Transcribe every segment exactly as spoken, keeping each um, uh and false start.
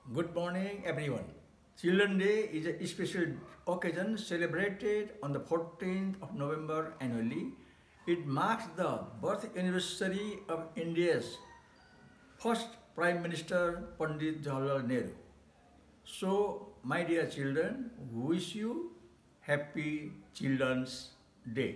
Good morning, everyone. Children's Day is a special occasion celebrated on the fourteenth of November annually. It marks the birth anniversary of India's first Prime Minister Pandit Jawaharlal Nehru. So, my dear children, wish you happy Children's Day.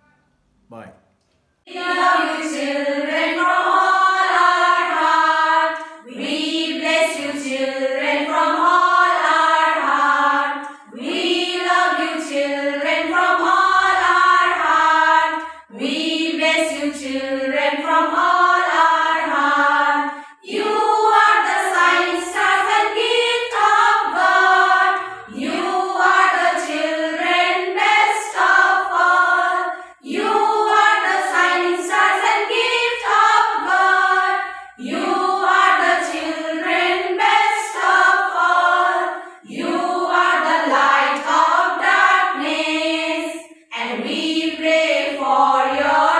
Bye. We love you children from all our heart. We bless you children from all our heart. We love you children from all our heart. We bless you children from all our heart. You are the shining stars and gift of God. You are the children best of all. You are the shining stars and gift of God. You are the children best of all. You are the light of darkness, and we pray for your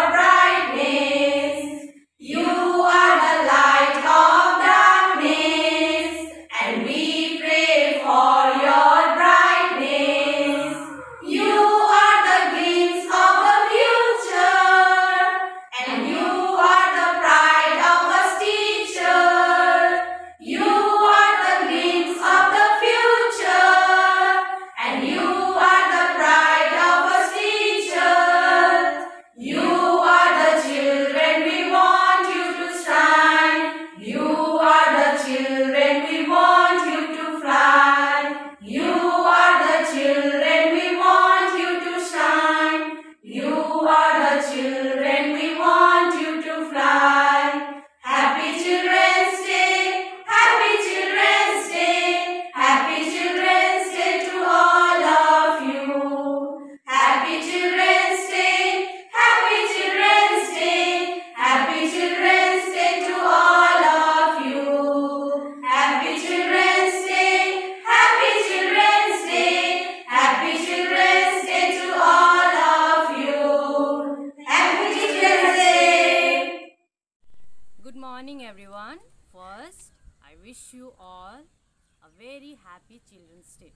brightness. You are the light of darkness, and we pray for your brightness. You are the glimpse of the future, and you are the pride of us teachers. You are the glimpse of the future, and you are the pride of us teachers. You are the children, we want you to shine. You are the children, we want you to fly. You are the children, we want you to shine. You are the children, we want you to fly. Happy Children's Day, Happy Children's Day, Happy Children's Day to all of you. Happy Children's Day, Happy Children's Day, Happy Children's Day to all of you. Happy Children's Day, Happy Children's Day, Happy Children's Day to all of you. Happy Children's Day. Good morning everyone. First, I wish you all a very happy Children's Day.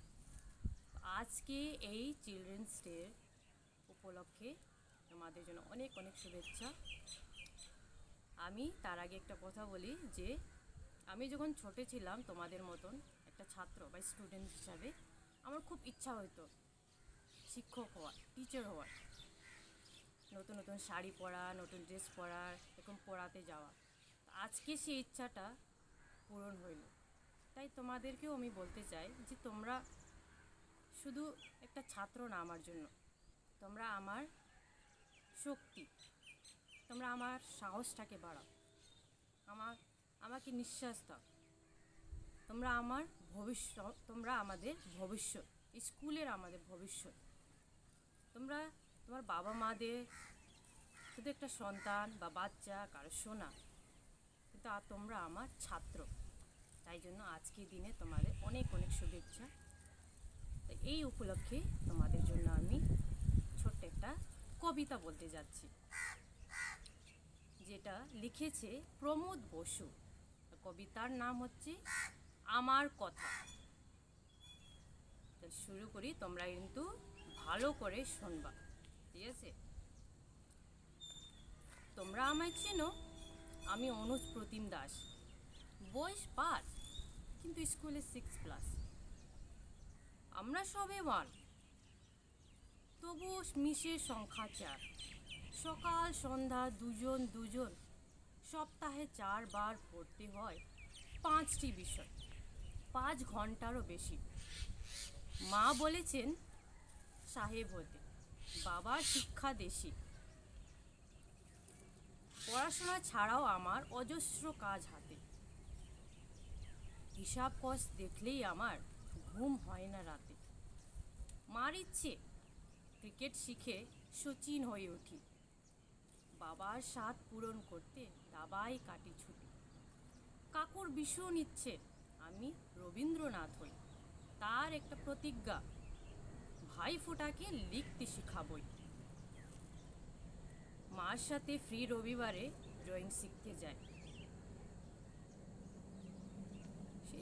আজকে এই children's day উপলক্ষে তোমাদের জন্য অনেক অনেক শুভেচ্ছা। আমি তার আগে একটা কথা বলি যে আমি যখন ছোট ছিলাম তোমাদের মতন একটা ছাত্র বা স্টুডেন্ট হিসাবে আমার খুব ইচ্ছা হতো শিক্ষক হওয়ার, টিচার হওয়ার, নতুন নতুন শাড়ি পরা, নতুন ড্রেস পরার, এরকম পড়াতে যাওয়া। আজকে সেই ইচ্ছাটা পূরণ হইল। তাই তোমাদেরকেও আমি বলতে চাই যে তোমরা শুধু একটা ছাত্র না আমার জন্য, তোমরা আমার শক্তি, তোমরা আমার সাহসটাকে বাড়াও, আমার আমাকে নিঃশ্বাস দাও। তোমরা আমার ভবিষ্যৎ, তোমরা আমাদের ভবিষ্যৎ, স্কুলের আমাদের ভবিষ্যৎ। তোমরা তোমার বাবা মাদের শুধু একটা সন্তান বা বাচ্চা, কারো শোনা, কিন্তু আর তোমরা আমার ছাত্র। তাই জন্য আজকের দিনে তোমাদের অনেক অনেক শুভেচ্ছা। তো এই উপলক্ষে তোমাদের জন্য আমি ছোট্ট একটা কবিতা বলতে যাচ্ছি, যেটা লিখেছে প্রমোদ বসু। কবিতার নাম হচ্ছে আমার কথা। তো শুরু করি, তোমরা কিন্তু ভালো করে শুনবা, ঠিক আছে? তোমরা আমায় চেনো, আমি অনুজ প্রতিম দাস, বয়স পাঁচ কিন্তু স্কুলে সিক্স প্লাস। আমরা সবে ওয়ান, তবুও মিশের সংখ্যা চার। সকাল সন্ধ্যা দুজন দুজন, সপ্তাহে চারবার পড়তে হয় পাঁচটি বিষয়, পাঁচ ঘন্টারও বেশি। মা বলেছেন সাহেব হতে, বাবার শিক্ষা দেশি। পড়াশোনা ছাড়াও আমার অজস্র কাজ হাতে, হিসাব কষ দেখলেই আমার ঘুম হয় না রাতে। মার ইচ্ছে ক্রিকেট শিখে সচিন হয়ে উঠি, বাবার স্বাদ পূরণ করতে দাবাই কাটি ছুটি। কাকুর ভীষণ ইচ্ছে আমি রবীন্দ্রনাথ হই, তার একটা প্রতিজ্ঞা ভাই ফোটাকে লিখতে শিখাবই। মার সাথে ফ্রি রবিবারে ড্রয়িং শিখতে যায়,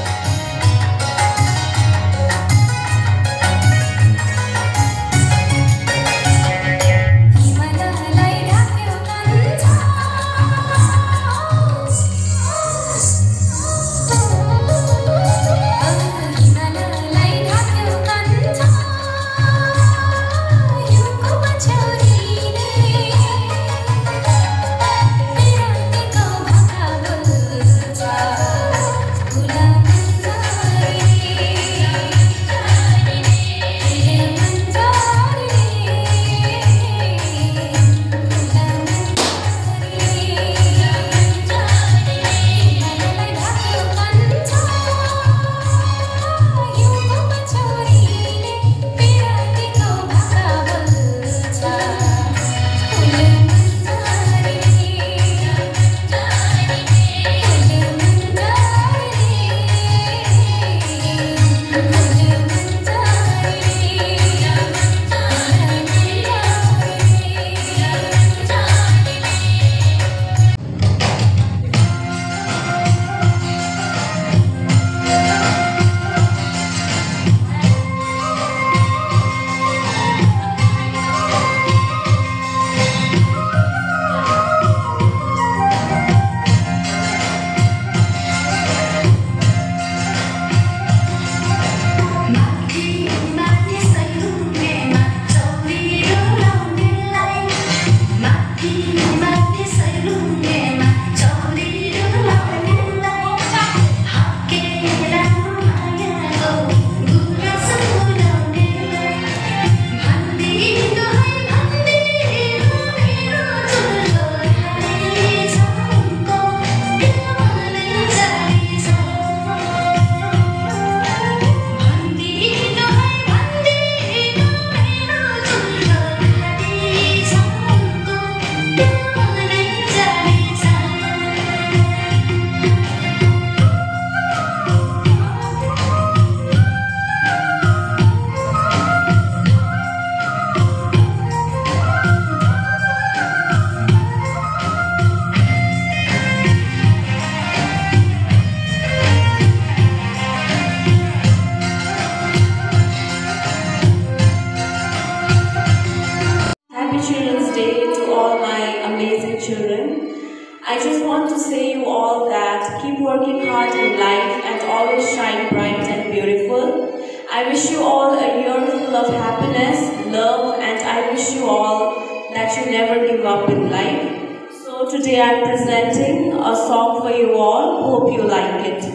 shine bright and beautiful. I wish you all a year full of happiness, love, and I wish you all that you never give up in life. So today I'm presenting a song for you all. Hope you like it.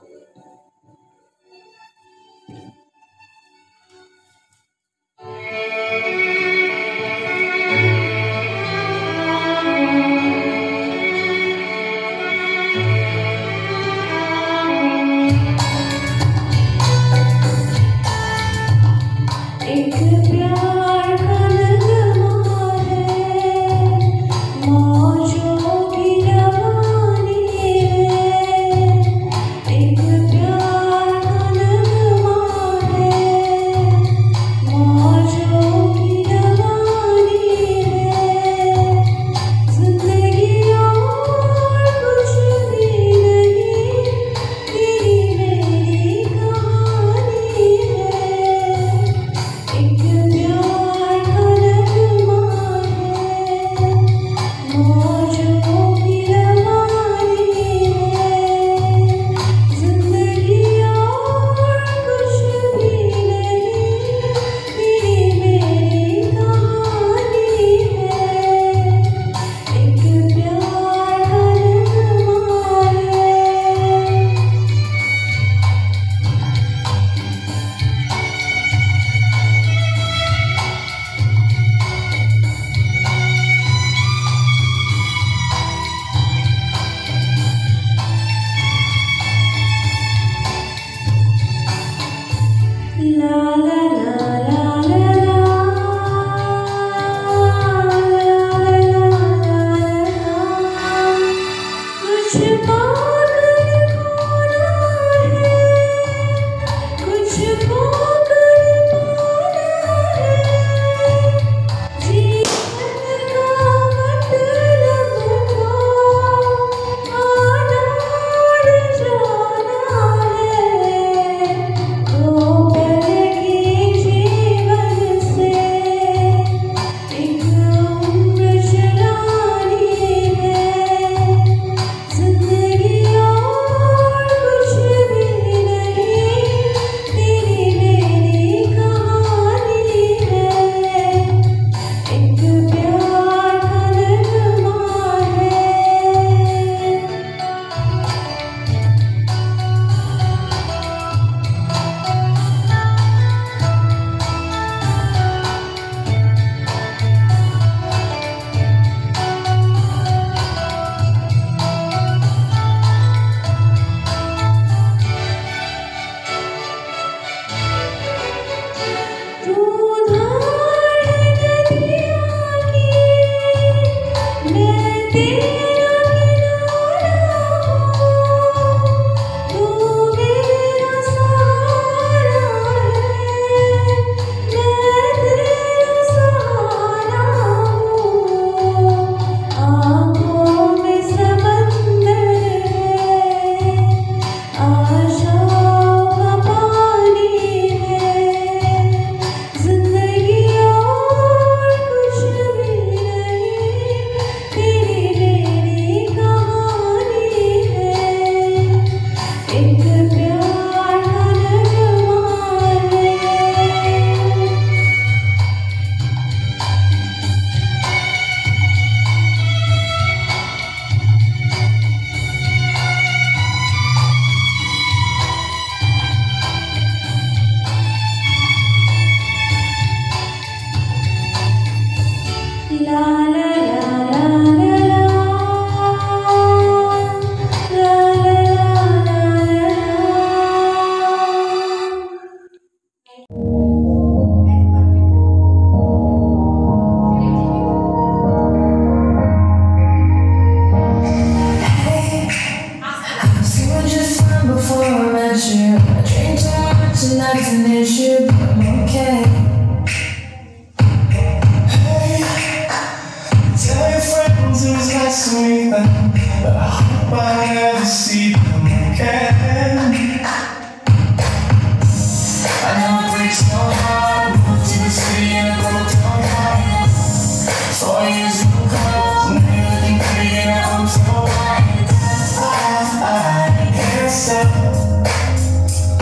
एक प्यार का नगमा है, मौजों की रवानी है। एक प्यार का नगमा है, मौजों की रवानी है। जिंदगी और कुछ भी नहीं, तेरी मेरी कहानी है। एक प्यार का नगमा है, मौजों की रवानी है। जिंदगी और कुछ भी नहीं, तेरी मेरी कहानी है। एक प्यार का नगमा है। La la la la la la, la la la la। कुछ पागल होना है, कुछ पागल पाना है। जीवन का मतलब तो आना और जाना है। दो पल के जीवन से एक उम्र चलानी है। जिंदगी और कुछ भी नहीं, तेरी मेरी कहानी है। एक प्यार का नगमा है। तू धार नदियाँ की, मैं तेरा किनारा हूँ। तू मेरा सहारा है, मैं तेरा सहारा हूँ। आँखों में समंदर है, आशाओं का पानी है। जिंदगी और कुछ भी नहीं, तेरी मेरी कहानी है। एक प्यार का नगमा है। La la la la la la, la la la la la। See what you find before I met you. I drink too much and that's an issue, but I'm okay. Hey, tell your friends it was nice to meet them, but I hope I never see them again. I know it breaks my heart. We moved to the city in a broke down car. Four years ago, now you're looking pretty and I hope so. I, I can't stop.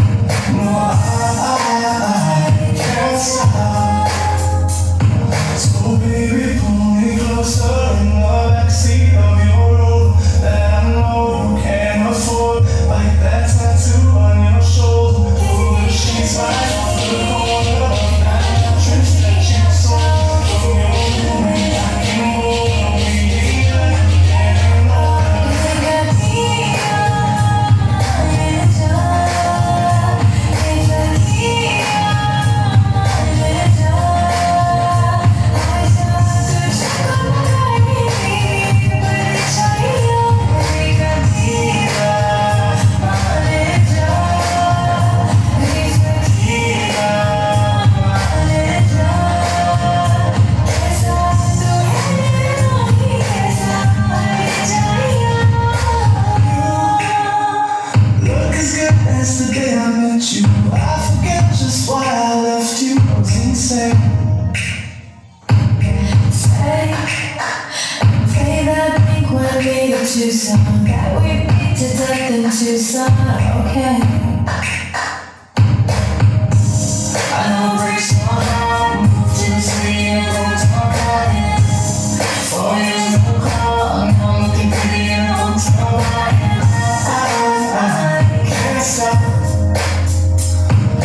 you. I forget just why I left you. I was insane. Say, play that Blink one eighty-two song that we beat to death in Tucson. Okay. I know breaks my heart. Moved to the city and broke my heart. Four years no call. Now I'm looking pretty in a hotel. I, I, I can't stop.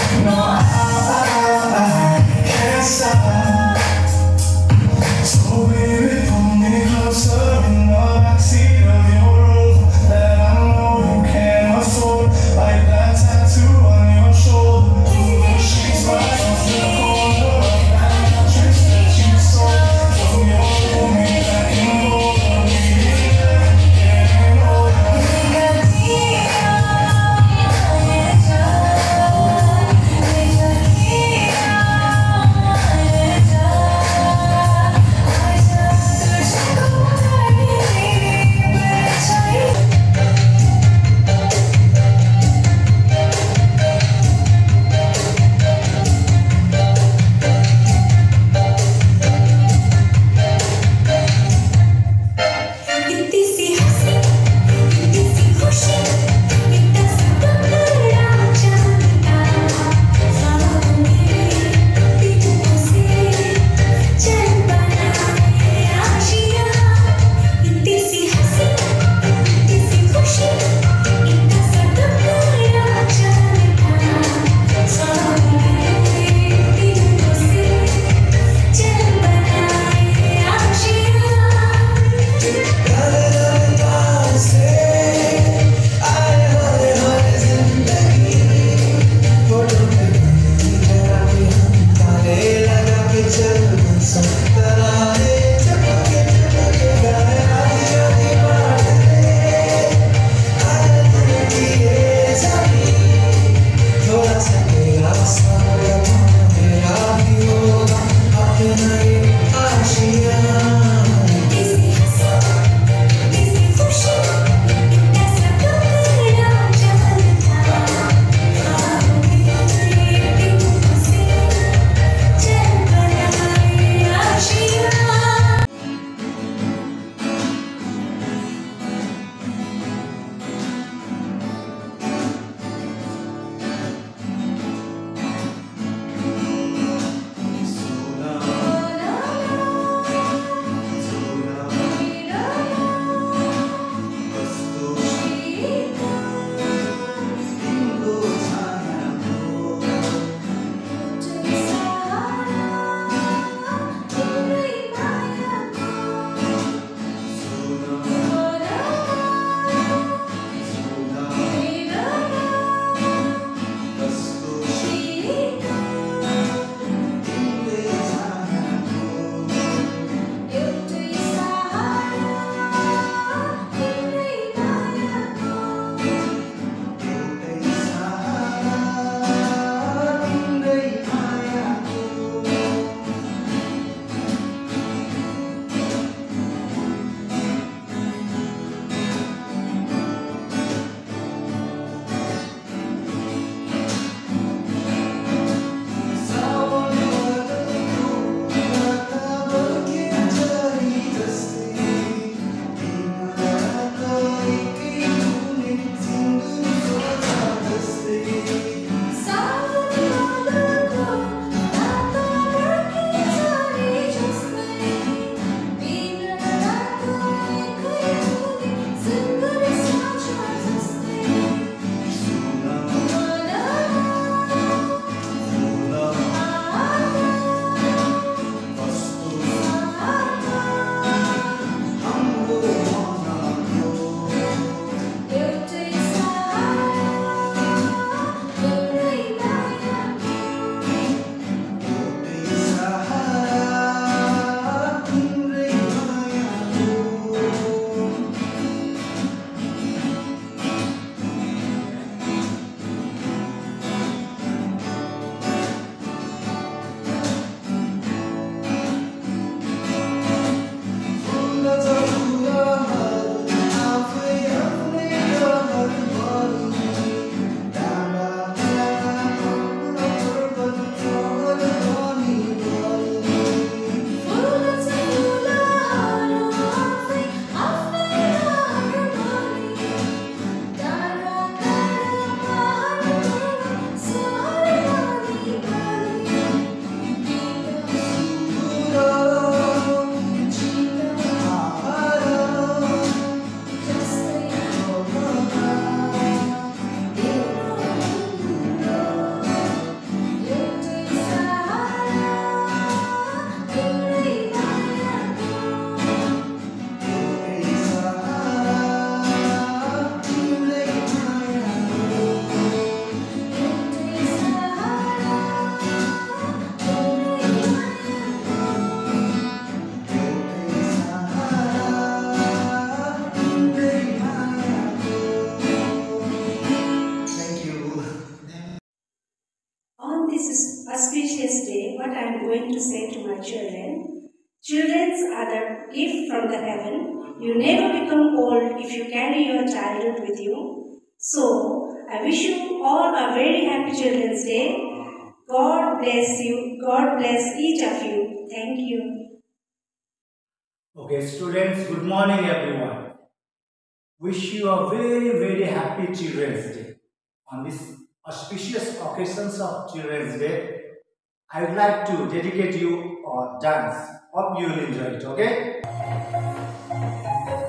auspicious day, what I am going to say to my children. Children are the gift from the heaven. You never become old if you carry your childhood with you. So, I wish you all a very happy Children's Day. God bless you. God bless each of you. Thank you. Okay, students, good morning everyone. Wish you a very, very happy Children's Day. On this auspicious occasions of Children's Day, I would like to dedicate you a dance. Hope you will enjoy it, okay?